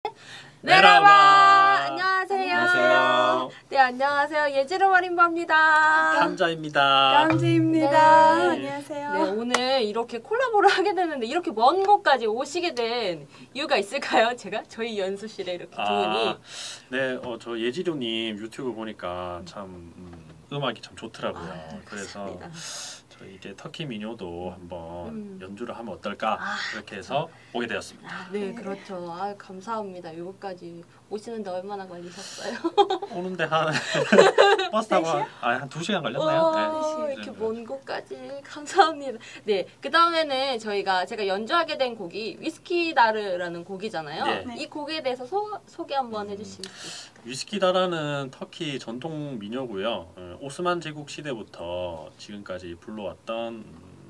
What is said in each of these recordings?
메라바! 안녕하세요. 안녕하세요. 네, 안녕하세요. 예지로 마림바입니다. 감자입니다. 감지입니다. 네. 안녕하세요. 네, 오늘 이렇게 콜라보를 하게 되는데 이렇게 먼 곳까지 오시게 된 이유가 있을까요? 저희 연수실에 이렇게 두 분이. 네, 저 예지료님 유튜브 보니까 참 음악이 참 좋더라고요. 그래서 감사합니다. 저희 이제 터키 민요도 한번 연주를 하면 어떨까 이렇게 해서 오게 되었습니다. 네, 그렇죠. 감사합니다. 여기까지 오시는데 얼마나 걸리셨어요? 오는데 한 버스 타고 한 2시간 걸렸나요? 네. 이렇게 먼 곳까지 감사합니다. 네, 그 다음에는 제가 연주하게 된 곡이 위스키다르라는 곡이잖아요. 네. 이 곡에 대해서 소개 한번 해주실 수 있을까요? 위스키다라는 터키 전통 민요고요. 오스만 제국 시대부터 지금까지 불러왔던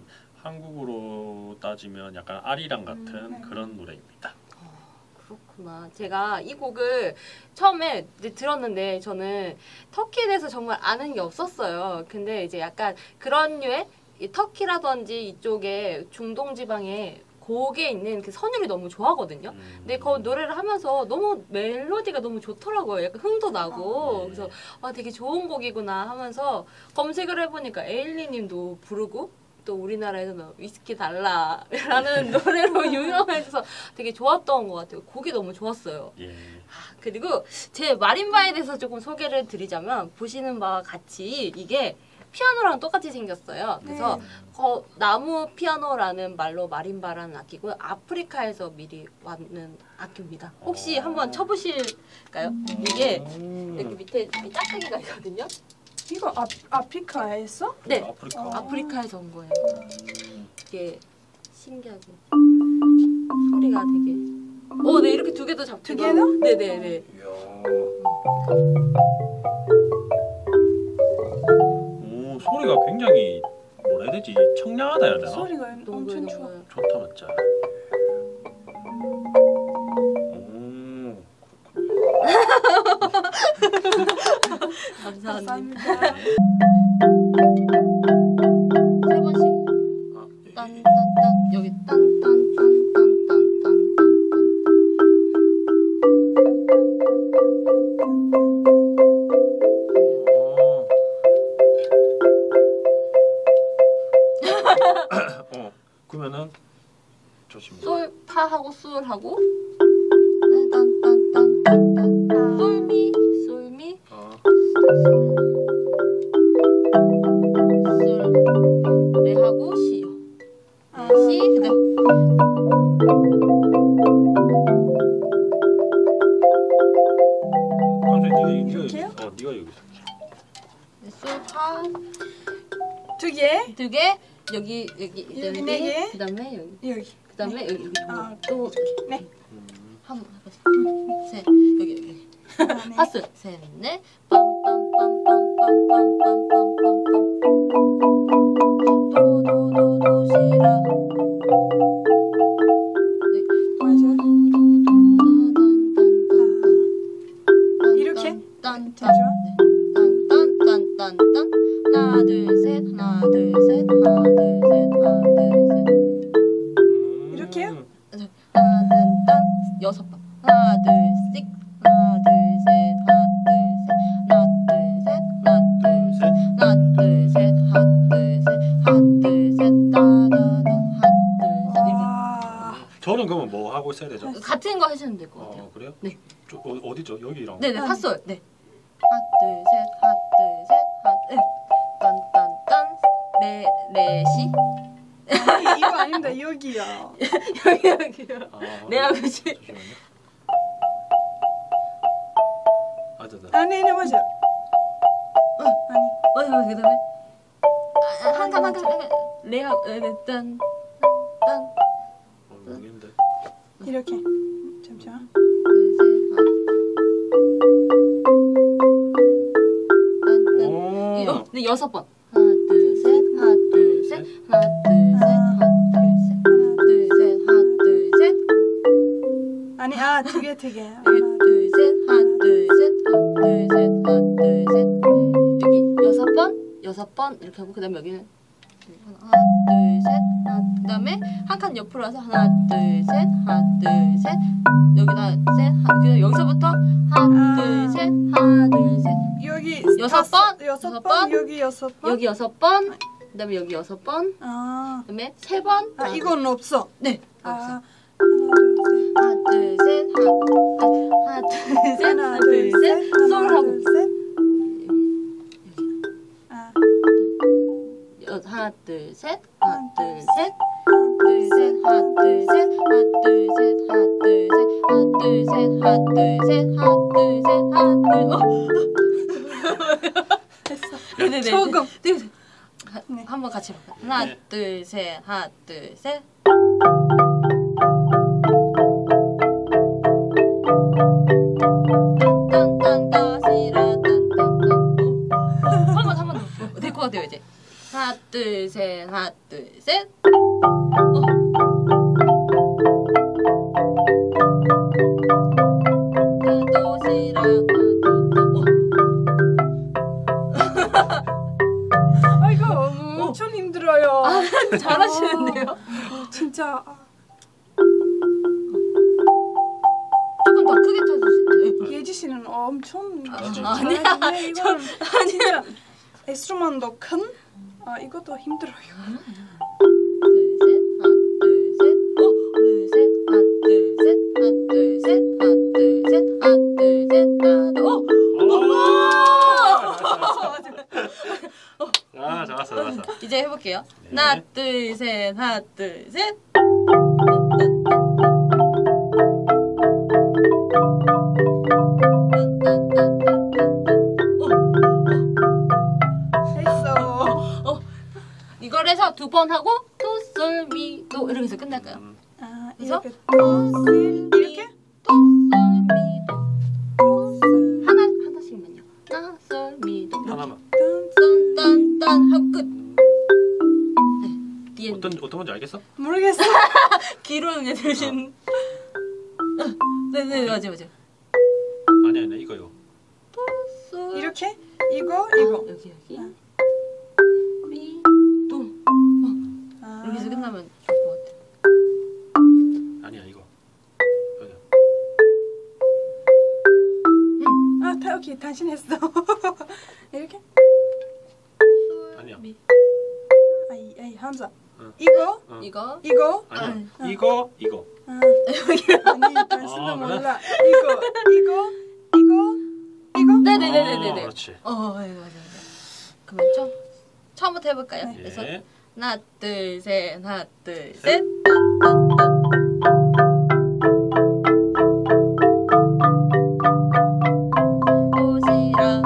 한국으로 따지면 약간 아리랑 같은 그런 노래입니다. 그렇구나. 제가 이 곡을 처음에 이제 들었는데 저는 터키에 대해서 정말 아는 게 없었어요. 근데 이제 약간 그런 류의 이 터키라든지 이쪽에 중동 지방에 곡에 있는 그 선율이 너무 좋아하거든요. 근데 그 노래를 하면서 너무 멜로디가 너무 좋더라고요. 약간 흥도 나고. 그래서 되게 좋은 곡이구나 하면서 검색을 해보니까 에일리님도 부르고 또 우리나라에서는 위스키 달라라는 노래로 유명해져서 되게 좋았던 것 같아요. 곡이 너무 좋았어요. 예. 그리고 제 마림바에 대해서 조금 소개를 드리자면 보시는 바와 같이 이게 피아노랑 똑같이 생겼어요. 그래서 나무 피아노라는 말로 마림바라는 악기고 아프리카에서 미리 왔는 악기입니다. 혹시 한번 쳐보실까요? 이게 여기 밑에 짝대기가 있거든요. 이거 아프리카에서? 네, 아프리카. 아프리카에서 온 거예요. 이게 신기하게 소리가 되게 네, 이렇게 두 개도 잡히고 두 개도? 네네네. 소리가 굉장히 뭐라 해야 되지? 청량하다 해야 되나? 소리가 엄청 좋아. 좋다 맞자. 감사합니다. 감사합니다. 세 번씩 딴딴딴 여기 딴딴딴딴딴딴딴 그러면은 조심. 솔 파하고 솔하고 딴딴딴딴딴 솔미 솔미 솔 레하고 시요. 시 그다음 이렇게요? 네가 여기서. 솔파 두 개? 두 개 여기 여기 네 개. 그다음에 여기 여기. 그다음에 여기 또 네. 한 번씩 셋 여기 파스 셋넷 도도도도시라 이렇게? 딴딴딴딴 하나 둘셋 하나 둘셋 하나 둘셋 하나 둘셋 이렇게요? 딴딴딴 여섯 번 하나 둘씩 하나 둘셋 하나 둘셋 하나 둘셋 하나 둘셋 하나 둘셋 따다다 하나 둘셋 이렇게 저는 그러면 뭐 하고 있어야 되죠? 같은 거 하시면 될 것 같아요. 그래요? 네. 어디죠? 여기랑. 네네 핫솔 네 하나 둘셋 하나 둘셋 하나 딴딴딴 레시 이거 아닙니다. 여기요. 여기요. 네 아버지. 잠시만요. 네, 맞아. 아니. 맞아 그다음에 한칸 레하 딴 모르겠는데. 이렇게. 잠시만. 네 여섯 번 하나 둘셋 하나 둘셋 하나 둘셋 하나 둘셋 하나 둘셋 아니, 두 개. 하나 둘셋 하나 둘셋 하나 둘셋 하나 둘셋 여기 여섯 번 이렇게 하고 그다음에 여기는 하나 둘셋 그다음에 한 칸 옆으로 와서 하나 둘 셋 하나 둘 셋 여기다 셋 그다음 여기서부터 하나 둘 셋 하나 둘 셋 여기 여섯 번, 여섯 여섯 번, 번, 여기 여섯 번. 여기 6번 그다음에 여기 6번 아, 그다음에 3번 아 이건 없어. 네 아, 없어. 하나 둘 셋. 하나 둘 셋 하나 둘 셋 솔하고 아, 하나 둘 셋 하나 둘 셋 둘 셋 하나 둘 셋 하나 둘 셋 하나 둘 셋 하나 둘 셋 하나 둘 셋 하나 둘 됐어. 네네네 조금. 네. 한번 같이 볼까요? 하나 네. 둘 셋 하나 둘 셋 한번 더. 될 것 같아요 이제. 하나 둘 셋 하나 둘 셋. 아 이거 엄청 힘들어요. 잘하시는데요? 진짜. 조금 더 크게 쳐주시죠. 예지 씨는 엄청 아니야. 잘하는데 이건 진짜 에스로만 더 큰? 아 이것도 힘들어요. 아, 좋았어. 이제 해볼게요. 네. 하나, 둘, 셋, 하나, 둘, 셋. 했어. 이걸 해서 2번 하고 도, 솔, 미, 도 이렇게 해서 끝날까요? 아 그래서? 이렇게 이렇게? 도, 솔, 미, 도. 하나씩만요. 나, 솔, 미, 도. 하나만. 딴 하고 끝. 네. 뒤에 어떤 건지 알겠어? 모르겠어. 귀로는 그냥 대신. 네네 맞아. 아니 이거요. 도, 솔. 이렇게? 이거? 여기. 아. 미, 도. 아. 이렇게 해서 끝나면 좋을 것 같아. 아니야 이거. 여기. 아, 오케이. 당신 했어. 이렇게? 아니야. 미. 아이, 함자. 응. 이거? 어. 이거. 이거? 아니야. 아. 이거. 아. 아니, 당신도 아, 그래? 몰라. 이거? 네네네네네. 그렇지. 맞아. 그러면 처음부터 해볼까요? 네. 그래서 예. 하나 둘 셋 하나 둘 셋. 도시락.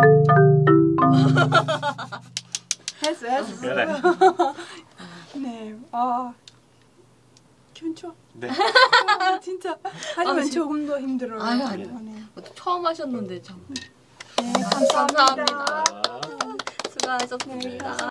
했어. 그래. 네. 아. 기분 좋아. 네. 아, 진짜. 하지만 진짜. 조금 더 힘들어요. 아니요. 네. 처음 하셨는데 참. 네, 감사합니다. 감사합니다. 수고하셨습니다.